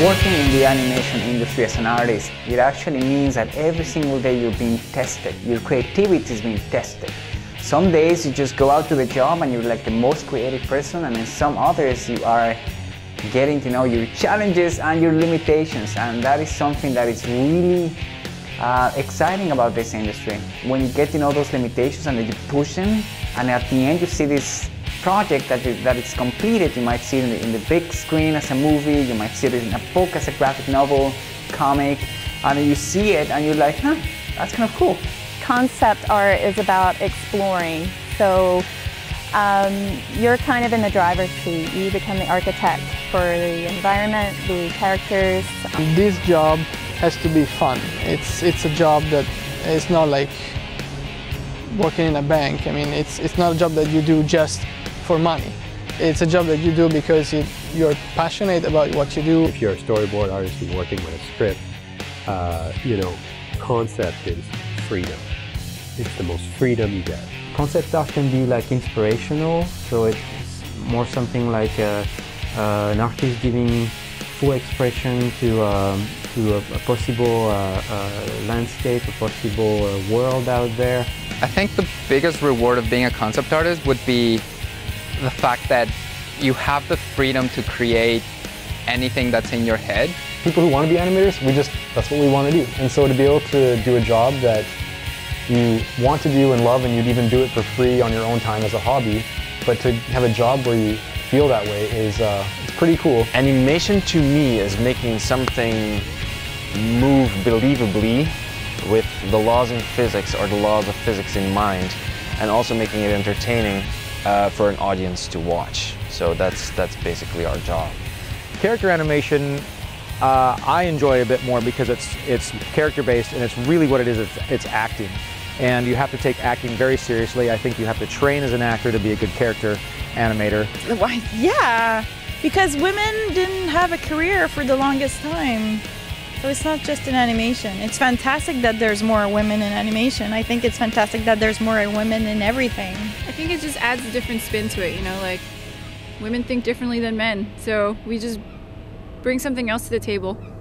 Working in the animation industry as an artist, it actually means that every single day you're being tested. Your creativity is being tested. Some days you just go out to the job and you're like the most creative person, and in some others you are getting to know your challenges and your limitations, and that is something that is really exciting about this industry. When you get to know those limitations and then you push them, and at the end you see this project that is completed. You might see it in the big screen as a movie, you might see it in a book as a graphic novel, comic, and then you see it and you're like, huh, that's kind of cool. Concept art is about exploring. So you're kind of in the driver's seat. You become the architect for the environment, the characters. This job has to be fun. It's a job that is not like working in a bank. I mean, it's not a job that you do just for money. It's a job that you do because you're passionate about what you do. If you're a storyboard artist and working with a script, you know, concept is freedom. It's the most freedom you get. Concept art can be like inspirational, so it's more something like an artist giving full expression to a possible landscape, a possible world out there. I think the biggest reward of being a concept artist would be the fact that you have the freedom to create anything that's in your head. People who want to be animators, that's what we want to do. And so to be able to do a job that you want to do and love, and you'd even do it for free on your own time as a hobby, but to have a job where you feel that way is it's pretty cool. Animation to me is making something move believably with the laws of physics or the laws of physics in mind, and also making it entertaining for an audience to watch. So that's basically our job. Character animation I enjoy a bit more because it's character-based, and it's really what it is, it's acting. And you have to take acting very seriously. I think you have to train as an actor to be a good character animator. Why, yeah, because women didn't have a career for the longest time. So it's not just in animation. It's fantastic that there's more women in animation. I think it's fantastic that there's more women in everything. I think it just adds a different spin to it, you know, like women think differently than men. So we just bring something else to the table.